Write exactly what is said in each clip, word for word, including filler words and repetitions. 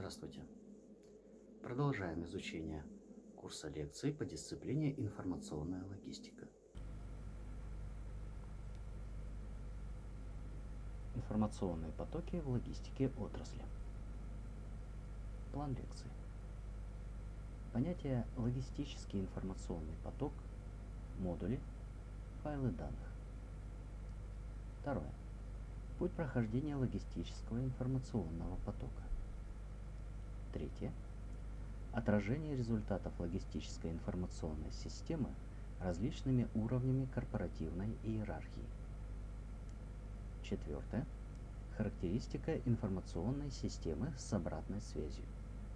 Здравствуйте! Продолжаем изучение курса лекций по дисциплине информационная логистика. Информационные потоки в логистике отрасли. План лекции. Понятие логистический информационный поток, модули, файлы данных. Второе. Путь прохождения логистического информационного потока. Третье. Отражение результатов логистической информационной системы различными уровнями корпоративной иерархии. Четвертое. Характеристика информационной системы с обратной связью.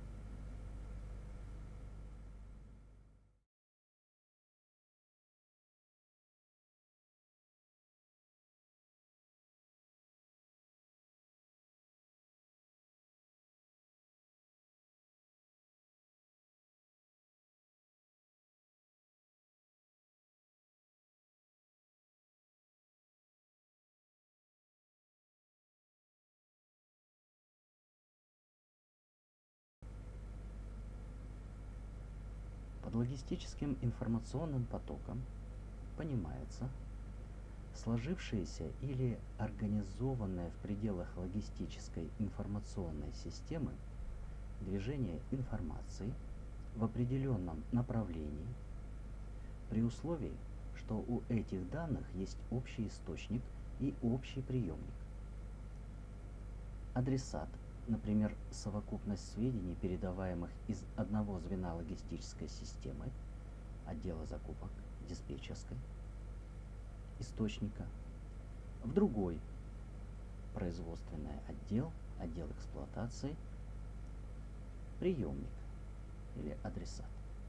Под логистическим информационным потоком понимается сложившееся или организованное в пределах логистической информационной системы движение информации в определенном направлении при условии, что у этих данных есть общий источник и общий приемник. Адресат, например, совокупность сведений, передаваемых из одного звена логистической системы, отдела закупок, диспетчерской, источника, в другой, производственный отдел, отдел эксплуатации, приемник или адресат.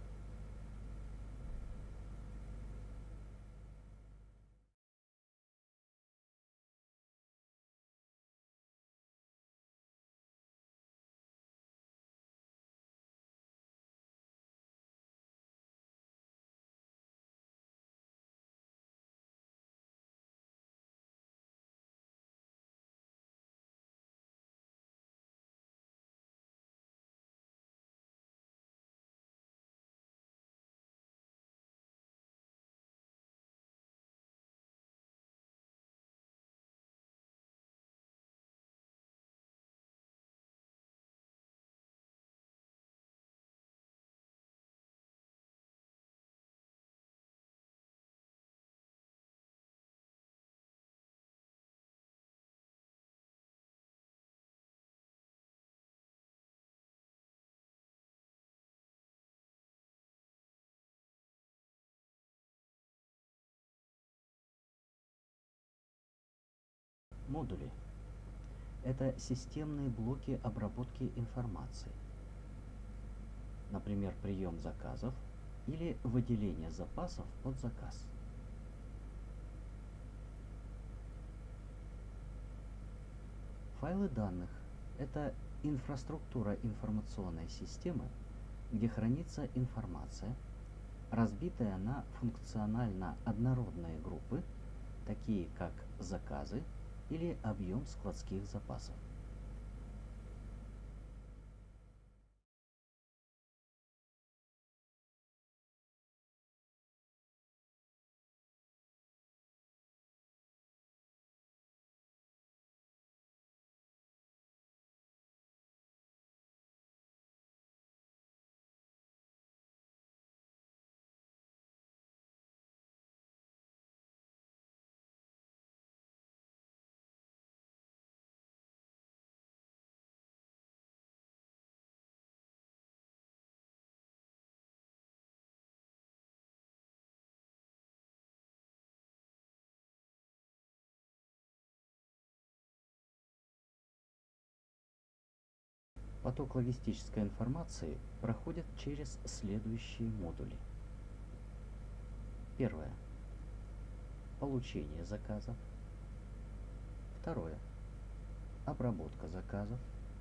Модули – это системные блоки обработки информации, например, прием заказов или выделение запасов под заказ. Файлы данных – это инфраструктура информационной системы, где хранится информация, разбитая на функционально однородные группы, такие как заказы или объем складских запасов. Поток логистической информации проходит через следующие модули. Первое. Получение заказов. Второе. Обработка заказов.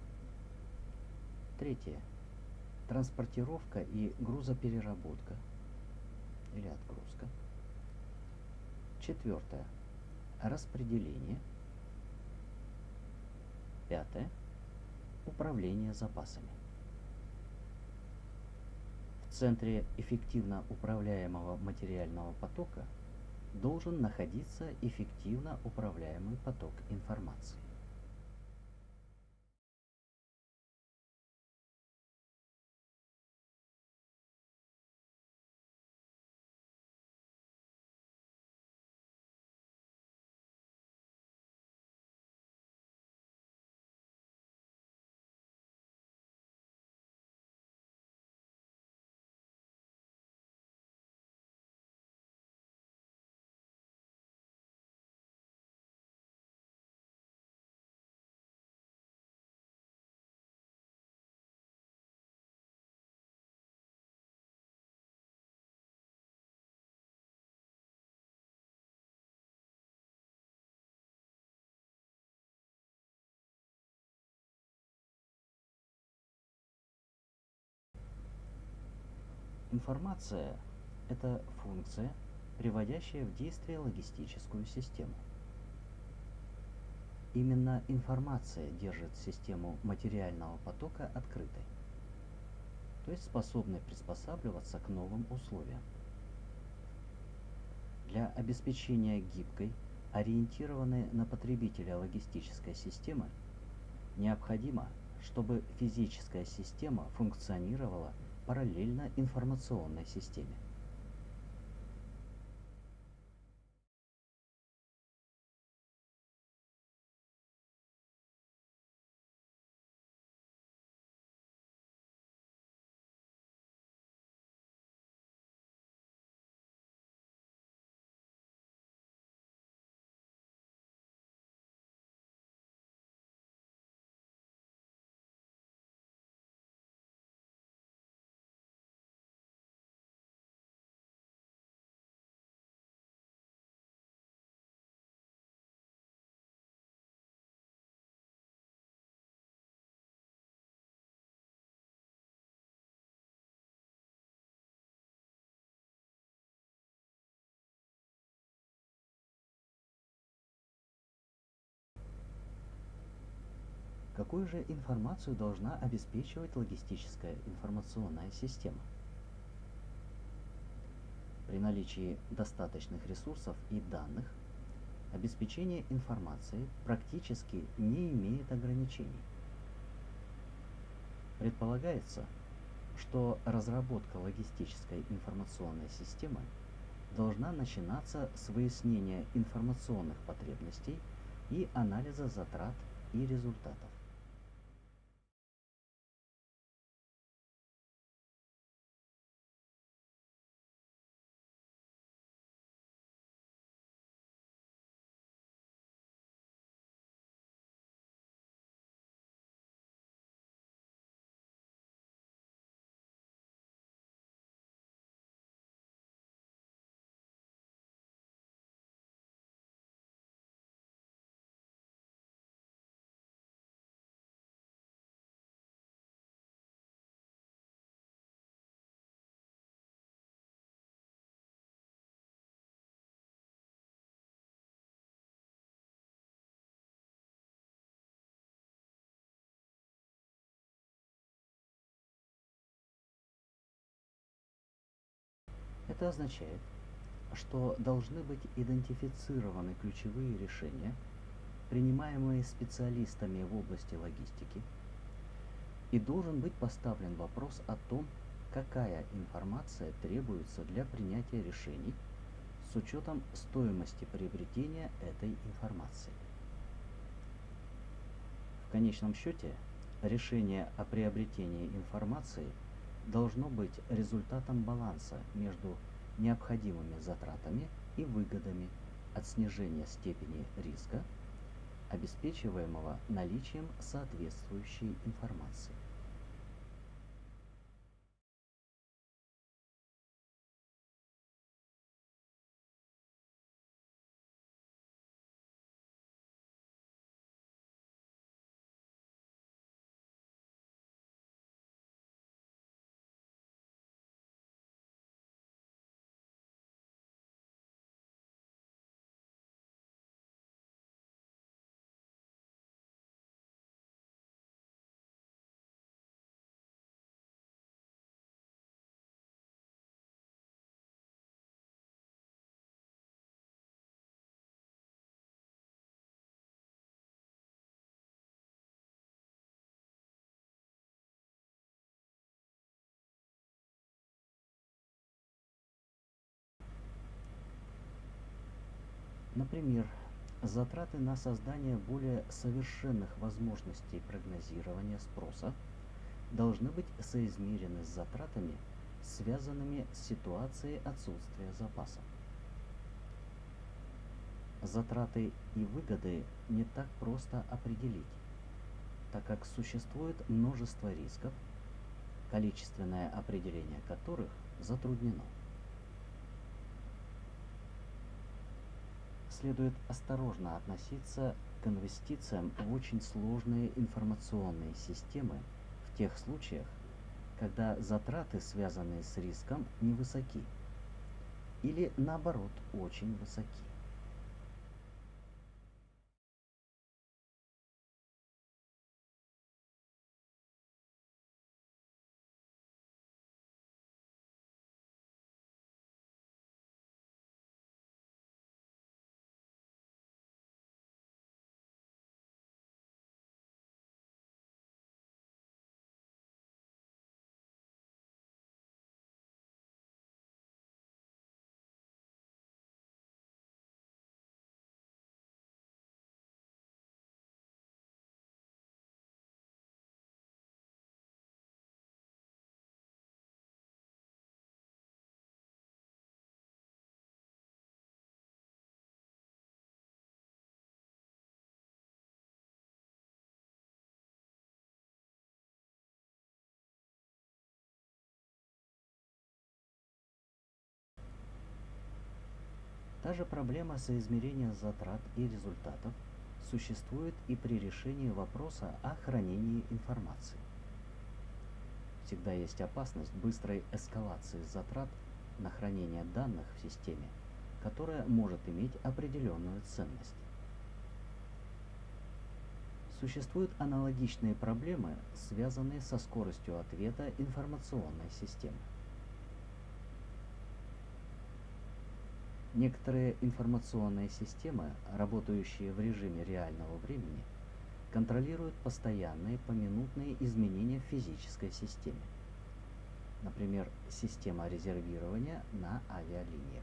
Третье. Транспортировка и грузопереработка или отгрузка. Четвертое. Распределение. Пятое. управления запасами. В центре эффективно управляемого материального потока должен находиться эффективно управляемый поток информации. Информация– это функция, приводящая в действие логистическую систему. Именно информация держит систему материального потока открытой, то есть способной приспосабливаться к новым условиям. Для обеспечения гибкой, ориентированной на потребителя логистической системы необходимо, чтобы физическая система функционировала параллельно информационной системе. Какую же информацию должна обеспечивать логистическая информационная система? При наличии достаточных ресурсов и данных обеспечение информацией практически не имеет ограничений. Предполагается, что разработка логистической информационной системы должна начинаться с выяснения информационных потребностей и анализа затрат и результатов. Это означает, что должны быть идентифицированы ключевые решения, принимаемые специалистами в области логистики, и должен быть поставлен вопрос о том, какая информация требуется для принятия решений с учетом стоимости приобретения этой информации. В конечном счете, решение о приобретении информации должно быть результатом баланса между необходимыми затратами и выгодами от снижения степени риска, обеспечиваемого наличием соответствующей информации. Например, затраты на создание более совершенных возможностей прогнозирования спроса должны быть соизмерены с затратами, связанными с ситуацией отсутствия запаса. Затраты и выгоды не так просто определить, так как существует множество рисков, количественное определение которых затруднено. Следует осторожно относиться к инвестициям в очень сложные информационные системы в тех случаях, когда затраты, связанные с риском, невысоки или наоборот очень высоки. Та же проблема соизмерения затрат и результатов существует и при решении вопроса о хранении информации. Всегда есть опасность быстрой эскалации затрат на хранение данных в системе, которая может иметь определенную ценность. Существуют аналогичные проблемы, связанные со скоростью ответа информационной системы. Некоторые информационные системы, работающие в режиме реального времени, контролируют постоянные поминутные изменения в физической системе. Например, система резервирования на авиалиниях.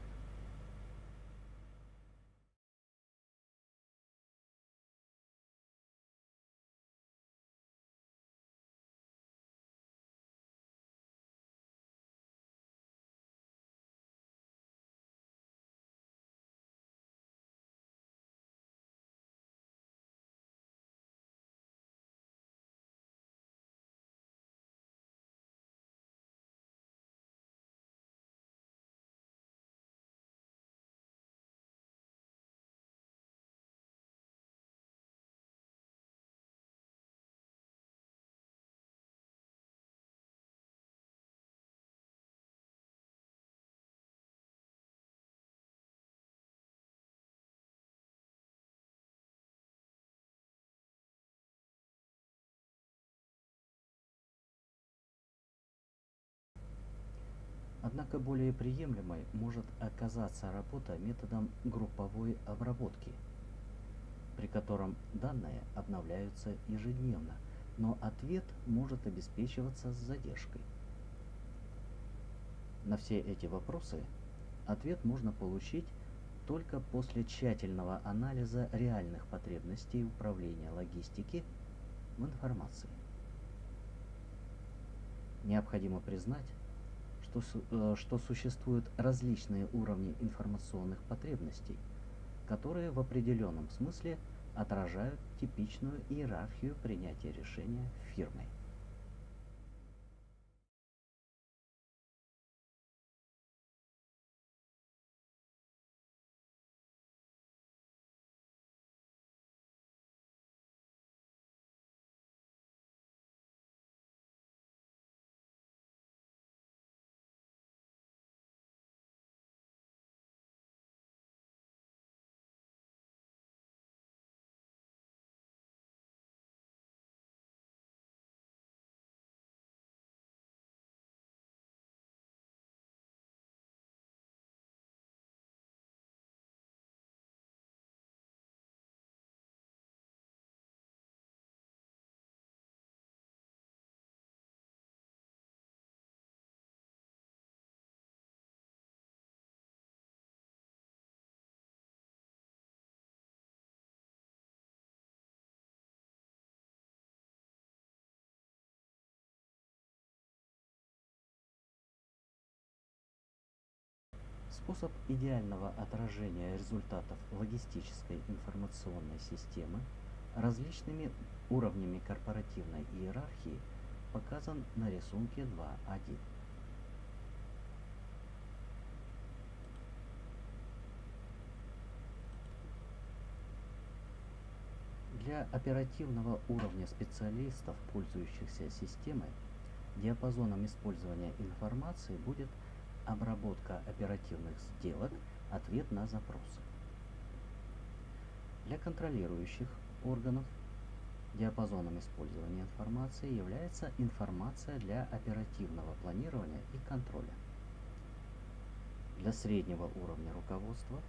Однако более приемлемой может оказаться работа методом групповой обработки, при котором данные обновляются ежедневно, но ответ может обеспечиваться с задержкой. На все эти вопросы ответ можно получить только после тщательного анализа реальных потребностей управления логистики в информации. Необходимо признать, что, э, что существуют различные уровни информационных потребностей, которые в определенном смысле отражают типичную иерархию принятия решения фирмой. Способ идеального отражения результатов логистической информационной системы различными уровнями корпоративной иерархии показан на рисунке два точка один. Для оперативного уровня специалистов, пользующихся системой, диапазоном использования информации будет обработка оперативных сделок, ответ на запросы. Для контролирующих органов диапазоном использования информации является информация для оперативного планирования и контроля. Для среднего уровня руководства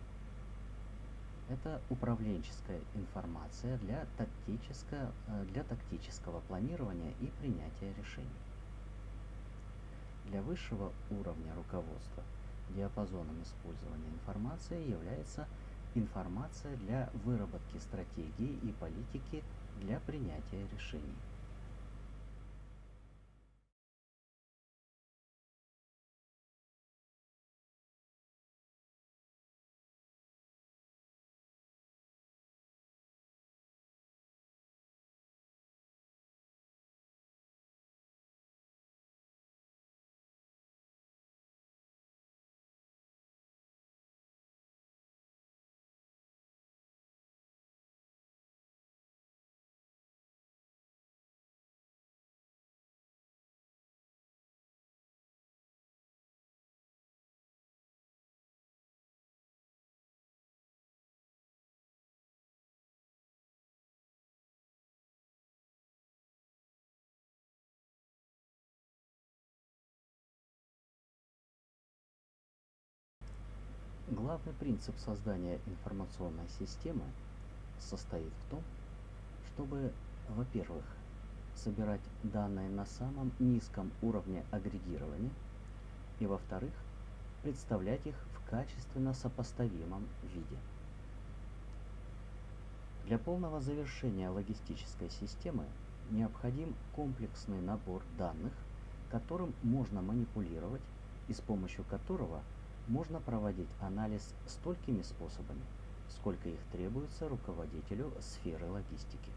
это управленческая информация для тактического, для тактического планирования и принятия решений. Для высшего уровня руководства диапазоном использования информации является информация для выработки стратегии и политики для принятия решений. Главный принцип создания информационной системы состоит в том, чтобы, во-первых, собирать данные на самом низком уровне агрегирования и, во-вторых, представлять их в качественно сопоставимом виде. Для полного завершения логистической системы необходим комплексный набор данных, которым можно манипулировать и с помощью которого можно проводить анализ столькими способами, сколько их требуется руководителю сферы логистики.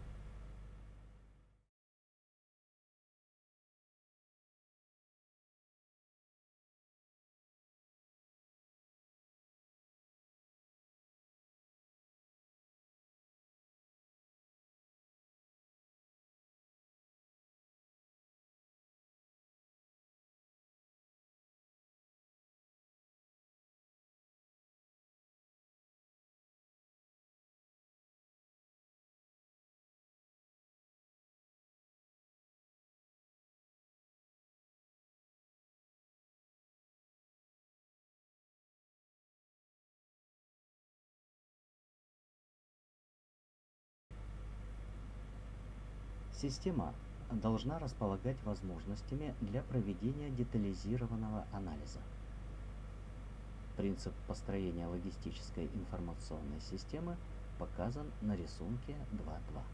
Система должна располагать возможностями для проведения детализированного анализа. Принцип построения логистической информационной системы показан на рисунке два точка два.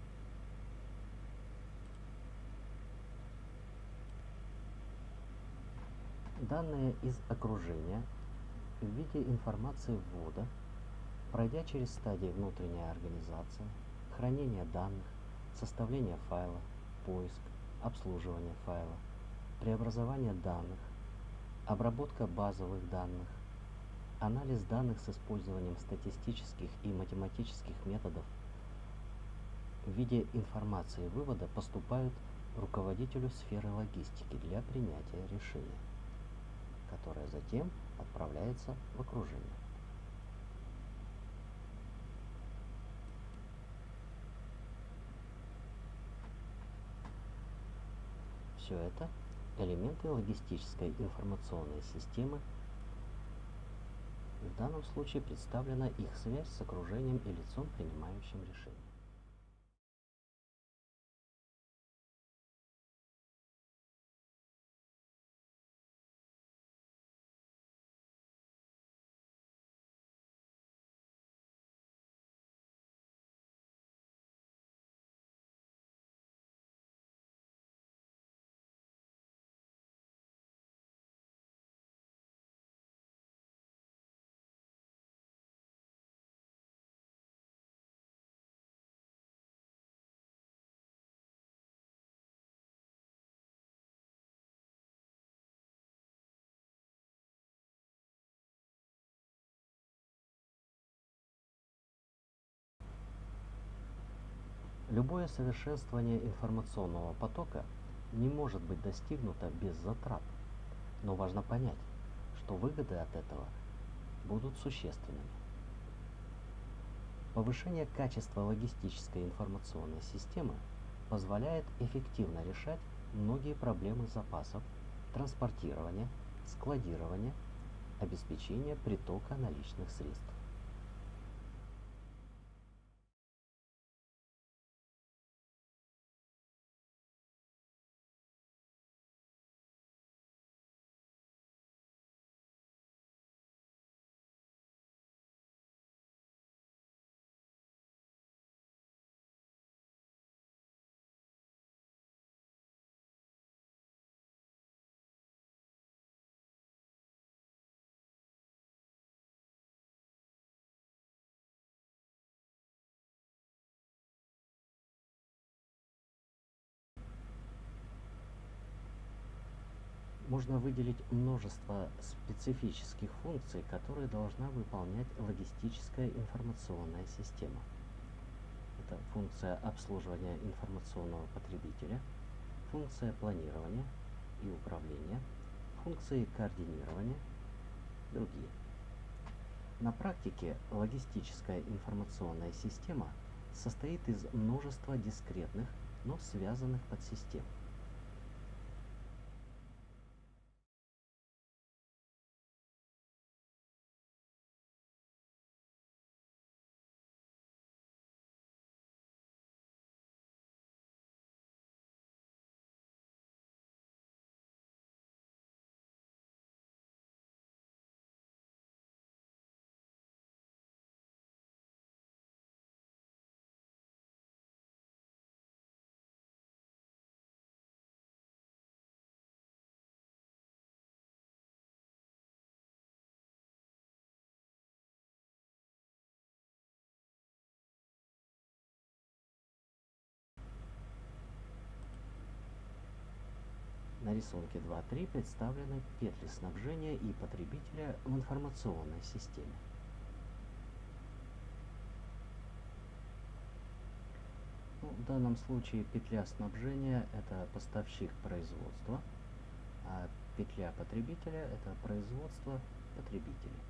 Данные из окружения в виде информации ввода, пройдя через стадии внутренняя организация, хранение данных, составление файла, поиск, обслуживание файла, преобразование данных, обработка базовых данных, анализ данных с использованием статистических и математических методов в виде информации вывода поступают руководителю сферы логистики для принятия решения, которое затем отправляется в окружение. Все это элементы логистической информационной системы. В данном случае представлена их связь с окружением и лицом, принимающим решение. Любое совершенствование информационного потока не может быть достигнуто без затрат, но важно понять, что выгоды от этого будут существенными. Повышение качества логистической информационной системы позволяет эффективно решать многие проблемы запасов, транспортирования, складирования, обеспечения притока наличных средств. Можно выделить множество специфических функций, которые должна выполнять логистическая информационная система. Это функция обслуживания информационного потребителя, функция планирования и управления, функции координирования и другие. На практике логистическая информационная система состоит из множества дискретных, но связанных подсистем. На рисунке два точка три представлены петли снабжения и потребителя в информационной системе. Ну, в данном случае петля снабжения — это поставщик производства, а петля потребителя — это производство потребителей.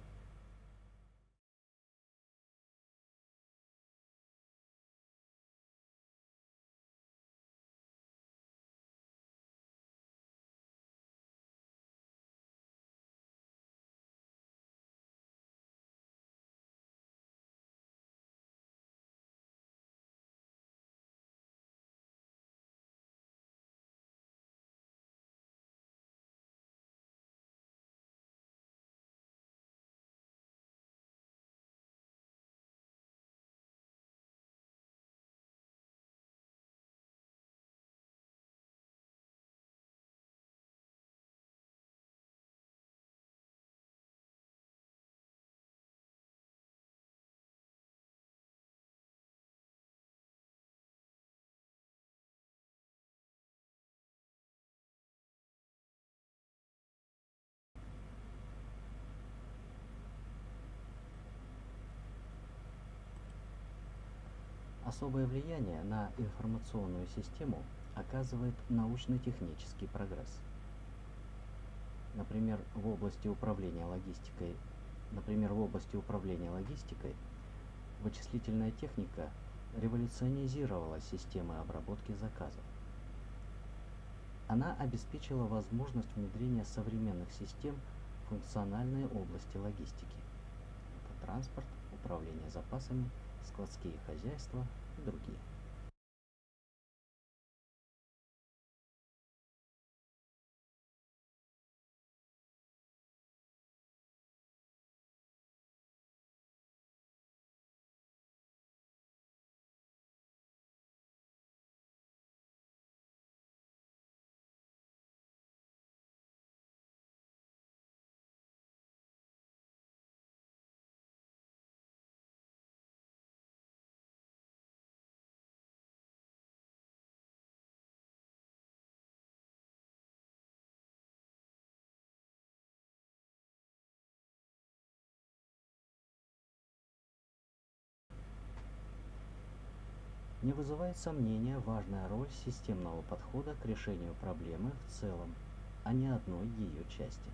Особое влияние на информационную систему оказывает научно-технический прогресс. Например, в области управления логистикой, например, в области управления логистикой вычислительная техника революционизировала системы обработки заказов. Она обеспечила возможность внедрения современных систем в функциональные области логистики. Это транспорт, управление запасами, складские хозяйства и другие. не вызывает сомнения важная роль системного подхода к решению проблемы в целом, а не одной ее части.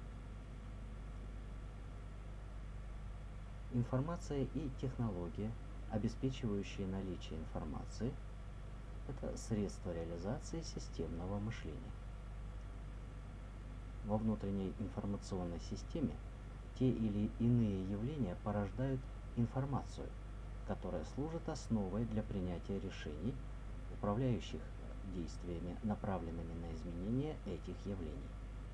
Информация и технология, обеспечивающие наличие информации, это средство реализации системного мышления. Во внутренней информационной системе те или иные явления порождают информацию, которая служит основой для принятия решений, управляющих действиями, направленными на изменение этих явлений.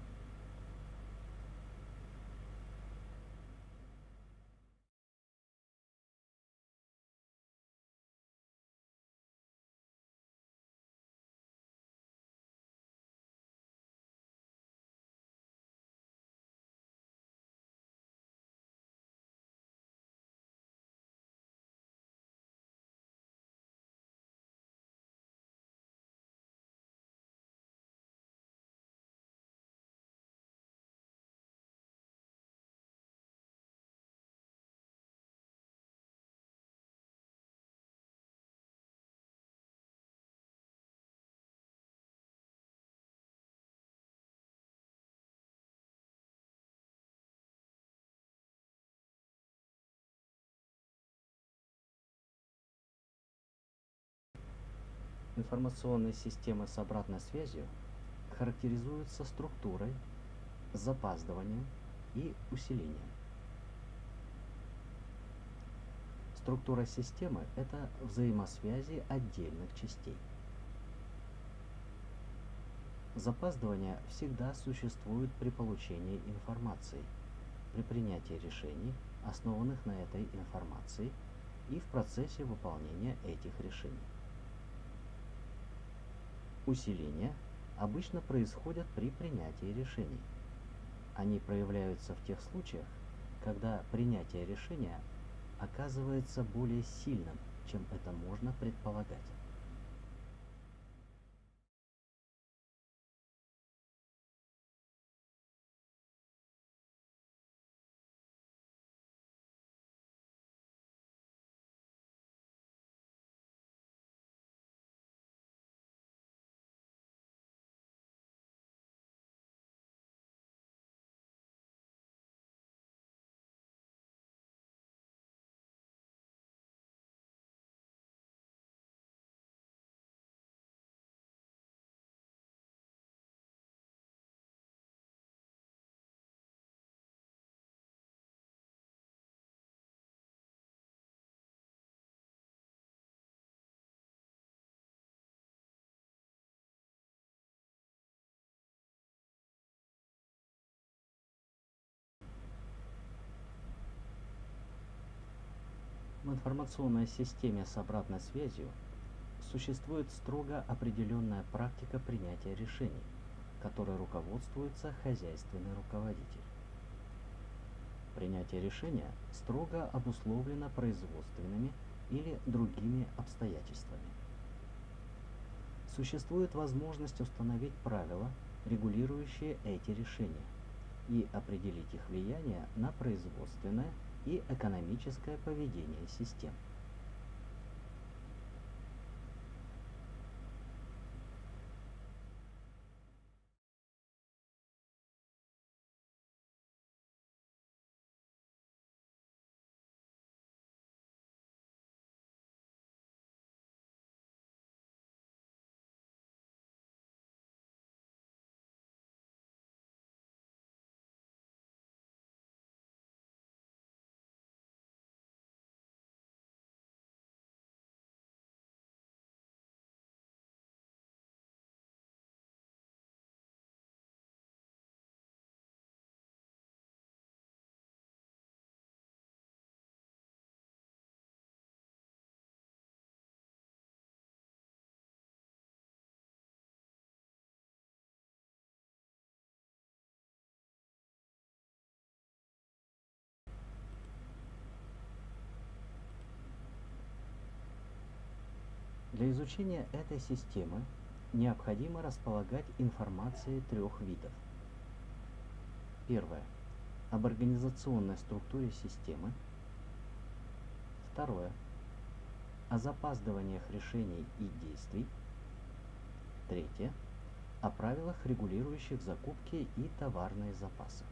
Информационные системы с обратной связью характеризуются структурой, запаздыванием и усилением. Структура системы – это взаимосвязи отдельных частей. Запаздывание всегда существует при получении информации, при принятии решений, основанных на этой информации, и в процессе выполнения этих решений. Усиления обычно происходят при принятии решений. Они проявляются в тех случаях, когда принятие решения оказывается более сильным, чем это можно предполагать. В информационной системе с обратной связью существует строго определенная практика принятия решений, которой руководствуется хозяйственный руководитель. Принятие решения строго обусловлено производственными или другими обстоятельствами. Существует возможность установить правила, регулирующие эти решения, и определить их влияние на производственное и экономическое поведение систем. Для изучения этой системы необходимо располагать информацией трех видов. Первое. Об организационной структуре системы. Второе. о запаздываниях решений и действий. Третье. О правилах, регулирующих закупки и товарные запасы.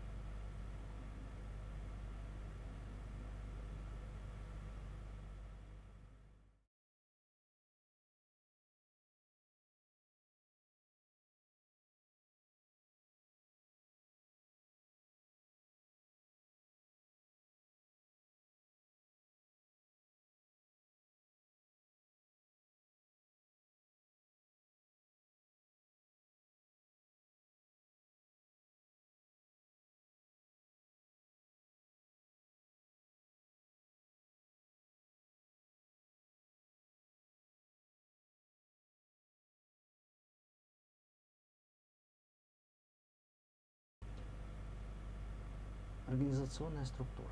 Организационная структура.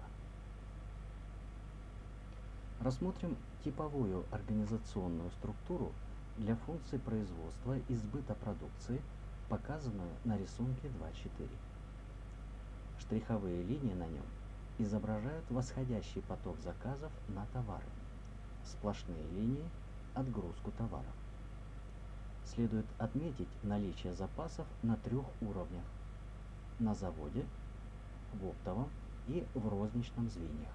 Рассмотрим типовую организационную структуру для функций производства и сбыта продукции, показанную на рисунке два точка четыре. Штриховые линии на нем изображают восходящий поток заказов на товары. Сплошные линии – отгрузку товаров. Следует отметить наличие запасов на трех уровнях – на заводе, в оптовом и в розничном звеньях.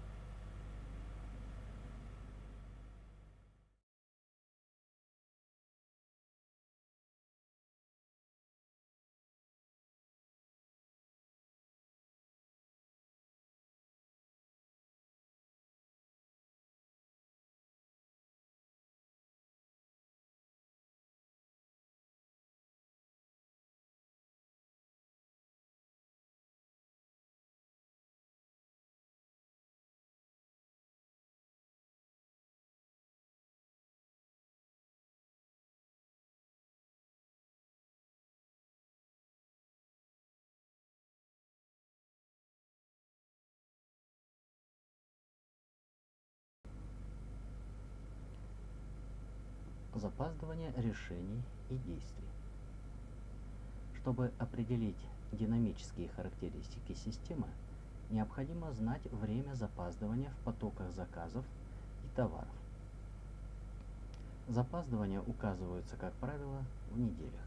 Запаздывание решений и действий. Чтобы определить динамические характеристики системы, необходимо знать время запаздывания в потоках заказов и товаров. Запаздывания указываются, как правило, в неделях.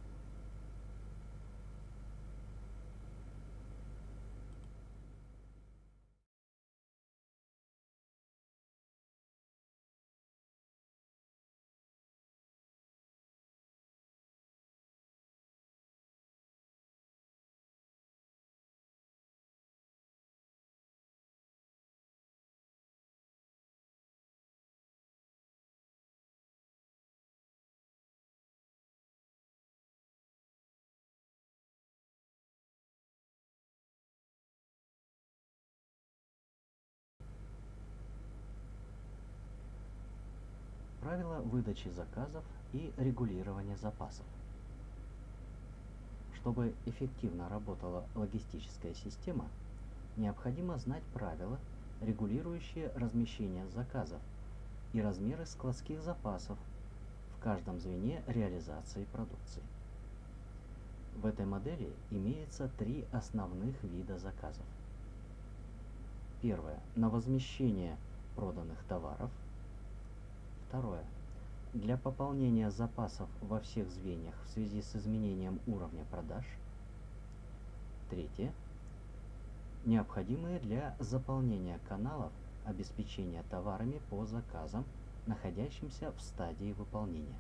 Правила выдачи заказов и регулирования запасов. Чтобы эффективно работала логистическая система, необходимо знать правила, регулирующие размещение заказов и размеры складских запасов в каждом звене реализации продукции. В этой модели имеется три основных вида заказов. Первое – на возмещение проданных товаров. Второе – для пополнения запасов во всех звеньях в связи с изменением уровня продаж. Третье – необходимые для заполнения каналов обеспечения товарами по заказам, находящимся в стадии выполнения.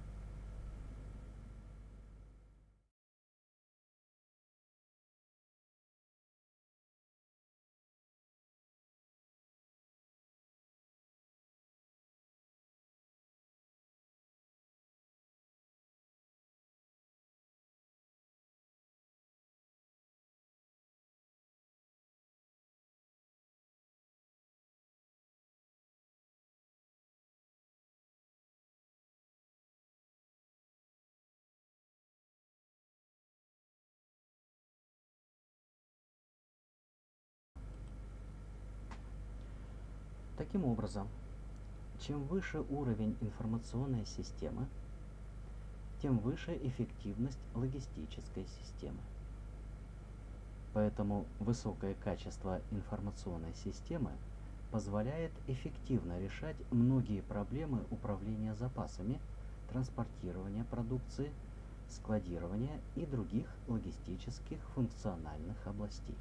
Таким образом, чем выше уровень информационной системы, тем выше эффективность логистической системы. Поэтому высокое качество информационной системы позволяет эффективно решать многие проблемы управления запасами, транспортирования продукции, складирования и других логистических функциональных областей.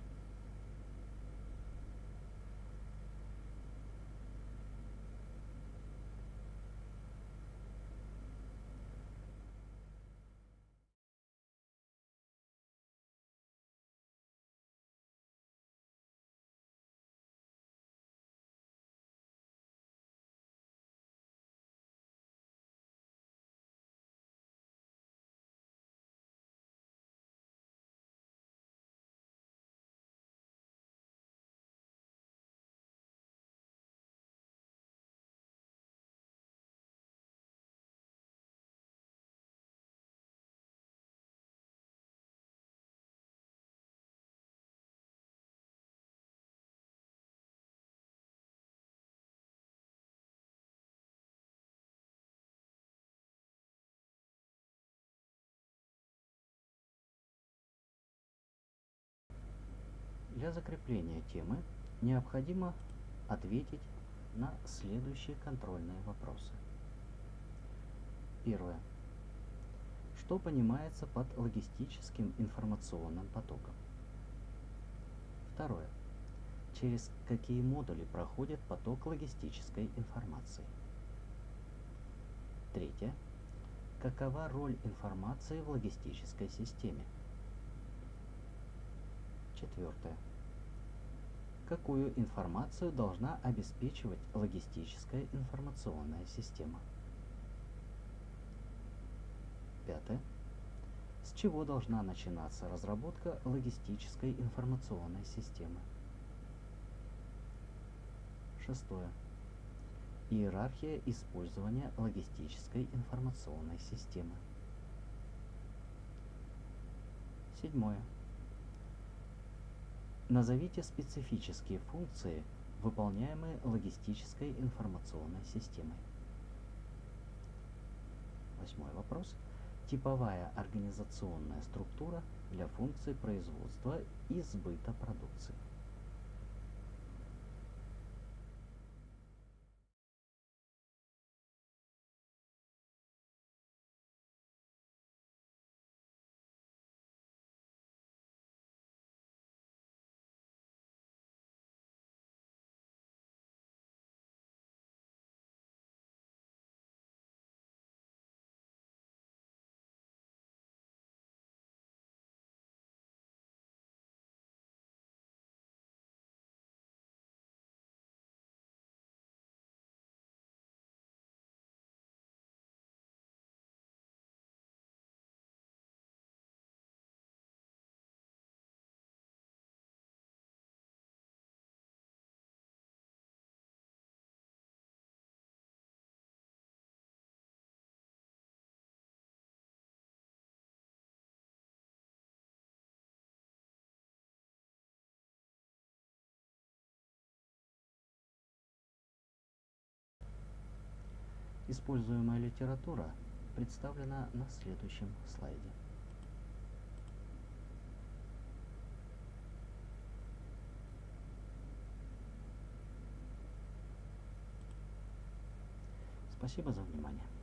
Для закрепления темы необходимо ответить на следующие контрольные вопросы. Первое. Что понимается под логистическим информационным потоком? Второе. Через какие модули проходит поток логистической информации? Третье. Какова роль информации в логистической системе? Четвертое. Какую информацию должна обеспечивать логистическая информационная система? Пятое. С чего должна начинаться разработка логистической информационной системы? Шестое. Иерархия использования логистической информационной системы. Седьмое. Назовите специфические функции, выполняемые логистической информационной системой. Восьмой вопрос. Типовая организационная структура для функций производства и сбыта продукции. Используемая литература представлена на следующем слайде. Спасибо за внимание.